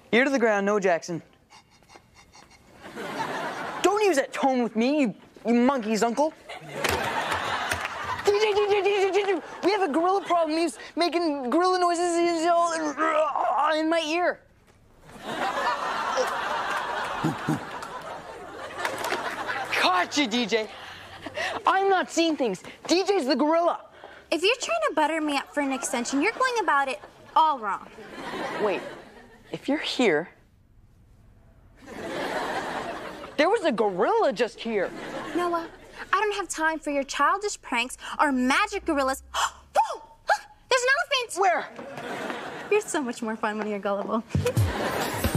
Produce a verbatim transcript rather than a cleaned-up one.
Ear to the ground, no, Jackson. Don't use that tone with me, you, you monkey's uncle. D J, D J, D J, D J, we have a gorilla problem. He's making gorilla noises in my ear. Gotcha, D J. I'm not seeing things. D J's the gorilla. If you're trying to butter me up for an extension, you're going about it all wrong. Wait, if you're here, there was a gorilla just here. Noah, I don't have time for your childish pranks or magic gorillas. Whoa! There's an elephant! Where? You're so much more fun when you're gullible.